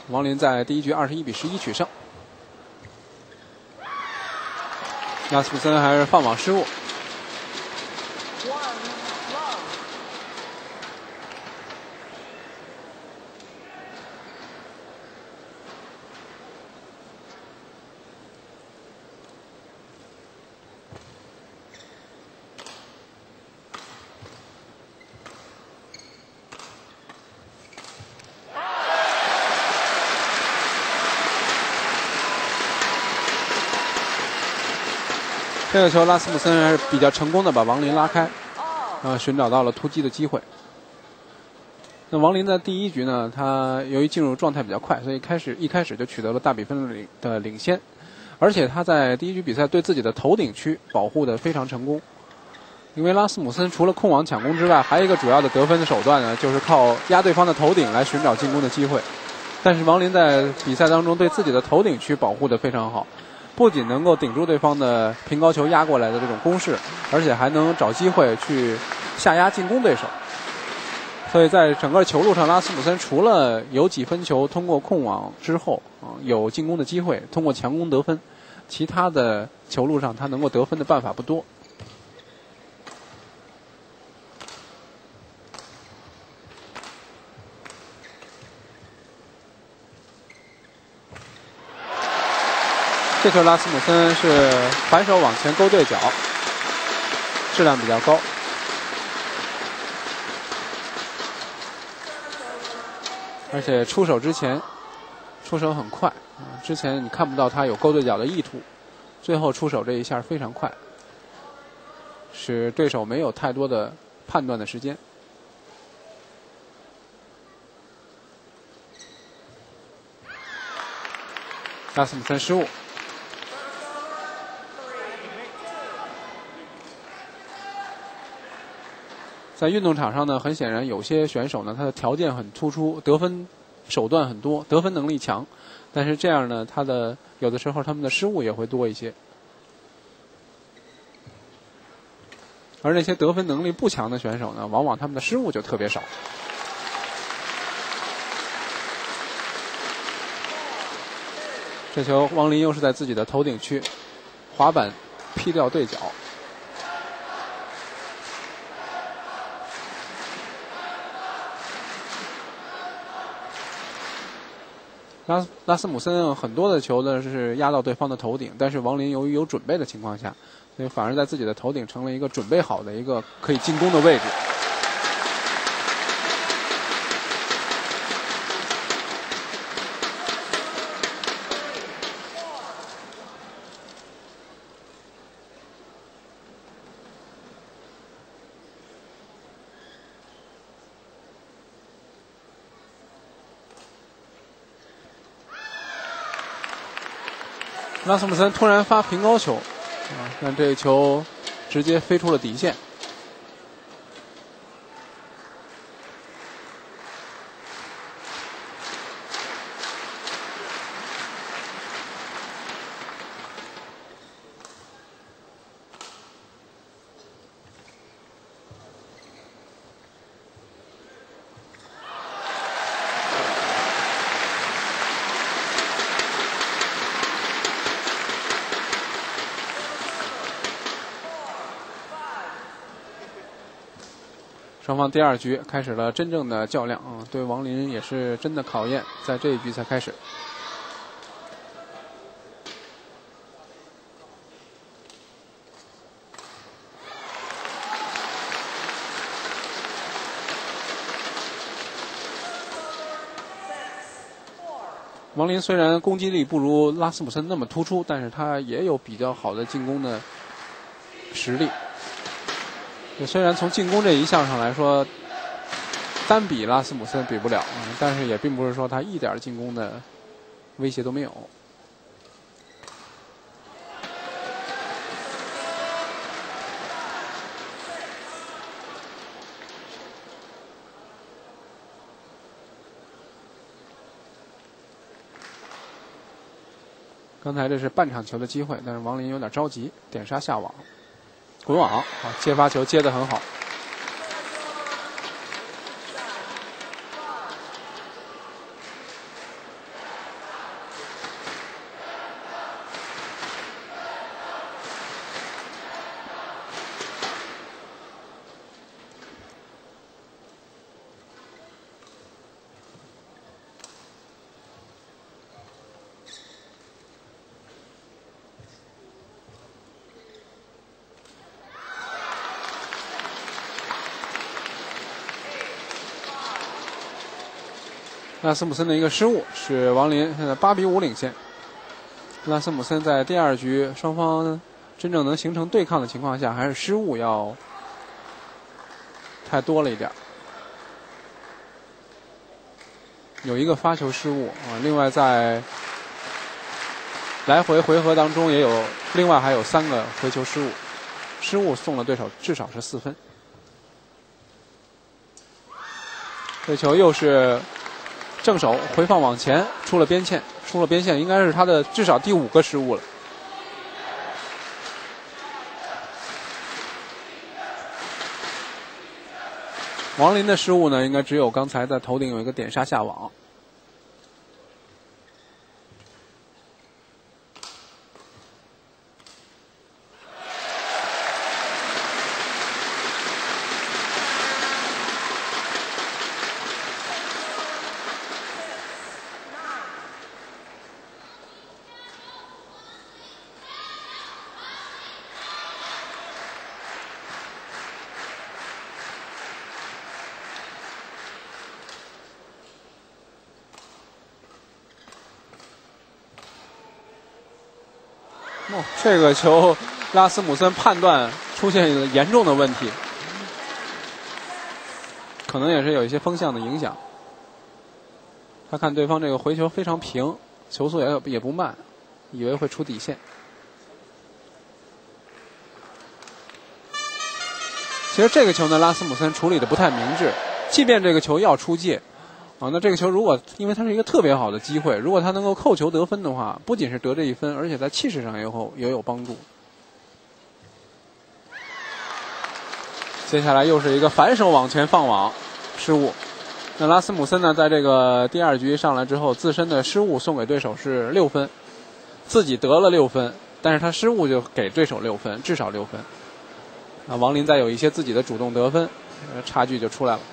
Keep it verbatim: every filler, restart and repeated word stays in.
王林在第一局二十一比十一取胜。拉斯姆森还是放网失误。这个球，拉斯姆森还是比较成功的把王林拉开，啊，寻找到了突击的机会。那王林的第一局呢，他由于进入状态比较快，所以开始一开始就取得了大比分领的领先，而且他在第一局比赛对自己的头顶区保护的非常成功。因为拉斯姆森除了控网抢攻之外，还有一个主要的得分的手段呢，就是靠压对方的头顶来寻找进攻的机会。但是王林在比赛当中对自己的头顶区保护的非常好。不仅能够顶住对方的平高球压过来的这种攻势，而且还能找机会去下压进攻对手。所以在整个球路上，拉斯姆森除了有几分球通过控网之后啊有进攻的机会，通过强攻得分，其他的球路上他能够得分的办法不多。这球拉斯姆森是反手往前勾对角，质量比较高。而且出手之前，出手很快啊！之前你看不到他有勾对角的意图，最后出手这一下非常快，使对手没有太多的判断的时间。拉斯姆森失误。在运动场上呢，很显然有些选手呢，他的条件很突出，得分手段很多，得分能力强，但是这样呢，他的有的时候他们的失误也会多一些。而那些得分能力不强的选手呢，往往他们的失误就特别少。这球王林又是在自己的头顶区滑板劈掉对角。拉拉斯姆森很多的球呢是压到对方的头顶，但是王林由于有准备的情况下，所以反而在自己的头顶成了一个准备好的一个可以进攻的位置。拉斯姆森突然发平高球，啊，但这一球直接飞出了底线。双方第二局开始了真正的较量啊，对王林也是真的考验，在这一局才开始。王林虽然攻击力不如拉斯姆森那么突出，但是他也有比较好的进攻的实力。虽然从进攻这一项上来说，单比拉斯姆森比不了，但是也并不是说他一点进攻的威胁都没有。刚才这是半场球的机会，但是王林有点着急，点杀下网。滚网啊，接发球接得很好。 拉斯姆森的一个失误，使王林现在八比五领先。拉斯姆森在第二局双方真正能形成对抗的情况下，还是失误要太多了一点。有一个发球失误啊，另外在来回回合当中也有，另外还有三个回球失误，失误送了对手至少是四分。这球又是正手回放往前，出了边线，出了边线，应该是他的至少第五个失误了。王林的失误呢，应该只有刚才在头顶有一个点杀下网。哦，这个球拉斯姆森判断出现严重的问题，可能也是有一些风向的影响。他看对方这个回球非常平，球速也也不慢，以为会出底线。其实这个球呢，拉斯姆森处理的不太明智，即便这个球要出界。啊，那这个球如果因为它是一个特别好的机会，如果他能够扣球得分的话，不仅是得这一分，而且在气势上也有也有帮助。接下来又是一个反手往前放网失误。那拉斯姆森呢，在这个第二局上来之后，自身的失误送给对手是六分，自己得了六分，但是他失误就给对手六分，至少六分。啊，王林再有一些自己的主动得分，差距就出来了。